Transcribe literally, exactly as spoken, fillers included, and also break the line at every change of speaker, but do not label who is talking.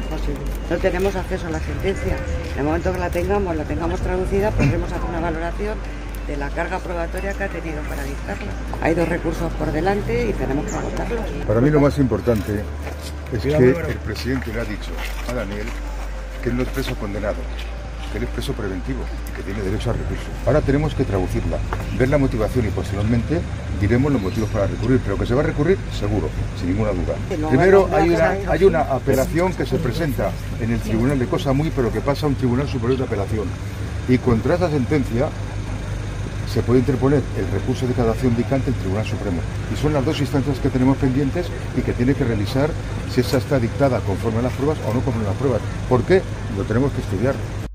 posible. No tenemos acceso a la sentencia. En el momento que la tengamos, la tengamos traducida, podremos hacer una valoración de la carga probatoria que ha tenido para dictarla. Hay dos recursos por delante y tenemos que agotarlos.
Para mí lo más importante es que el presidente le ha dicho a Daniel que él no es preso condenado, que él es preso preventivo, que tiene derecho a recurso. Ahora tenemos que traducirla, ver la motivación y posteriormente diremos los motivos para recurrir, pero que se va a recurrir seguro, sin ninguna duda. Primero hay una, hay una apelación que se presenta en el Tribunal de Cosa Muy, pero que pasa a un Tribunal Superior de Apelación. Y contra esa sentencia se puede interponer el recurso de cassación dictante el Tribunal Supremo. Y son las dos instancias que tenemos pendientes y que tiene que revisar si esa está dictada conforme a las pruebas o no conforme a las pruebas. ¿Por qué? Lo tenemos que estudiar.